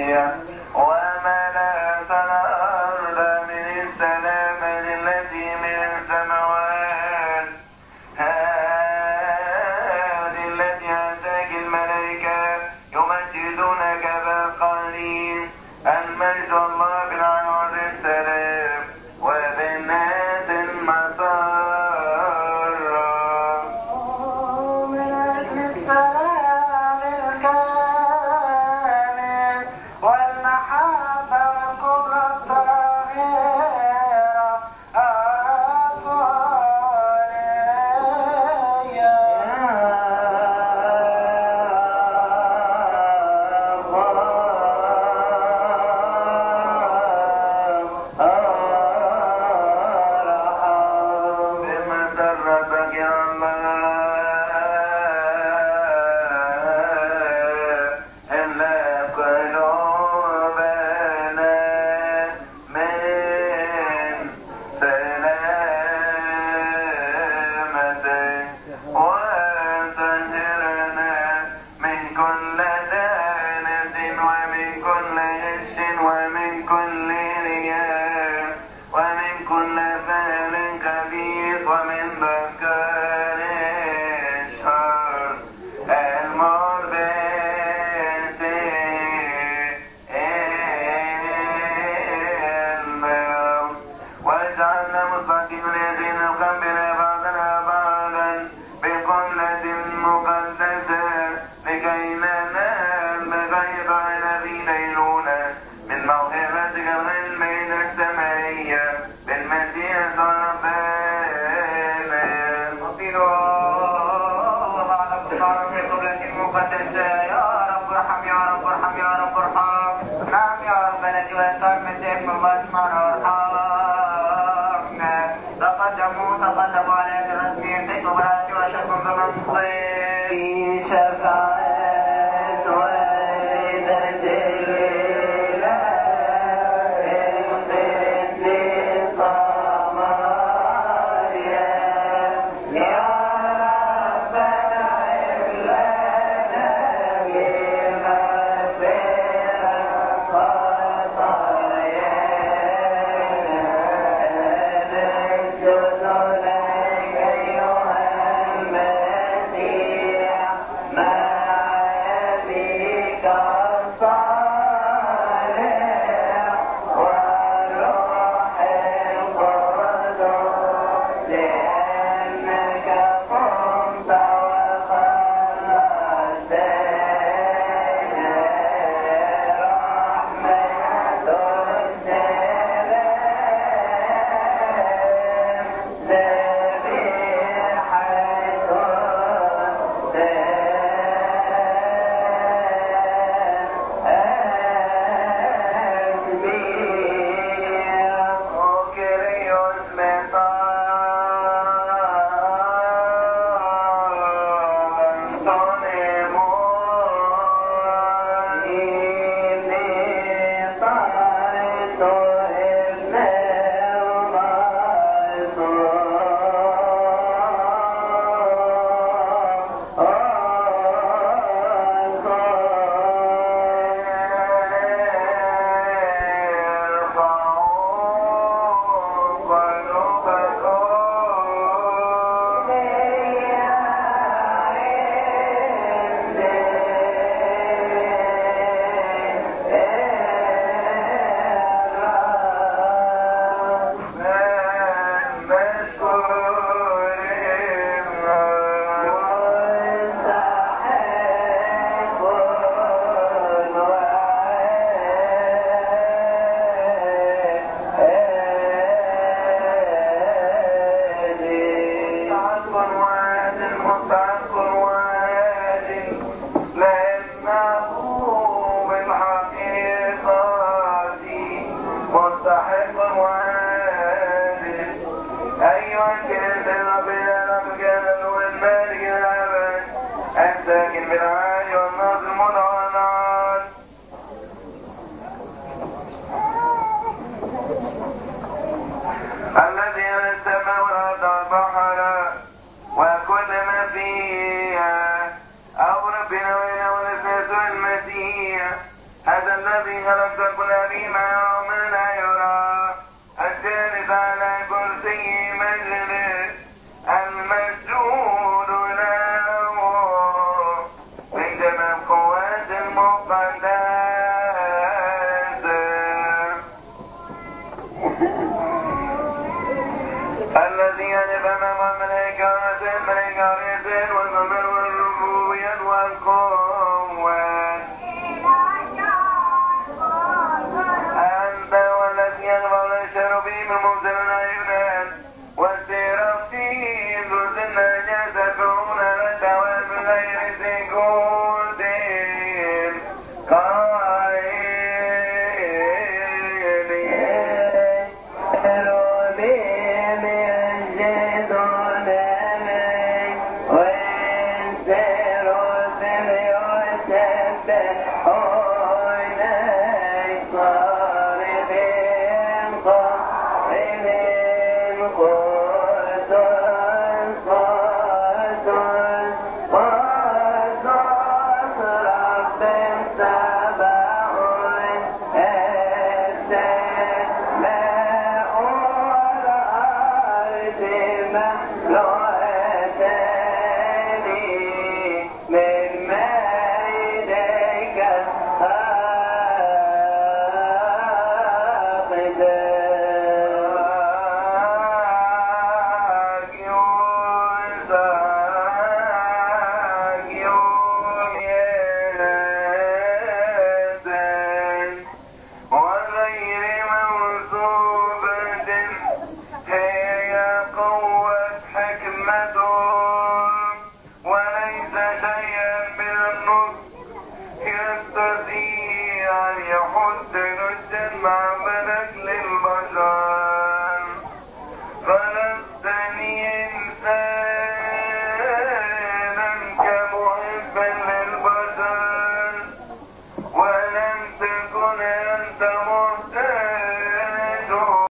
وملأت الأرض من السلام التي من السماوات. هذه التي أتاك الملائكة يمجدونك بالقليل. المجد الله بالعوض السلام وبالناس المسار. من أجل السلام الكامل والمحبة والقدرة الطاهرة الصالحة. بما دربك يا الله إلا قلوبنا من سلامتك وتنجرنا من كل دانة ومن كل غش ومن كل رياء ومن كل فعل خبيث ومن ذكر الشر الملبس الموت. واجعلنا مستقيم الذين نقبل بعضنا بعضا بقبلة مقدسة لكي ننال بغير الذي ليلونا من موهبتك العلمين السمائية بالمسيح ربنا. وقيلوا بعد افتقار في قبلة مقدسة. يا رب ارحم يا رب ارحم يا رب ارحم. نعم يا رب الذي ويسر من سيف الله اسمعنا وارحمنا. تقدموا على الرسمين تكتب براتي وشكم بمن خير شفاعة والدة الإله القدس الصمارية. يا ربنا إلا نبي مغفرة خطايانا. نسجد لك أيها المسيح مع أبيك الصالح والروح القدس لأنك قمت وخلصتنا. رحمة السلام الذي خلقت كل ذي ما يرى من لا يرى الجالس على كرسي مجلس المسجود له من جميع القوات المقدسة الذي يجب أمام الملائكة والملائكة واليسير والقمر والربوبية والقوات أنت والذي يغفر للشربين المبتل العيونان والسيرفين ذو النجاة يسبحون لك وبغير سكوت يستطيع أن يحد نجا مع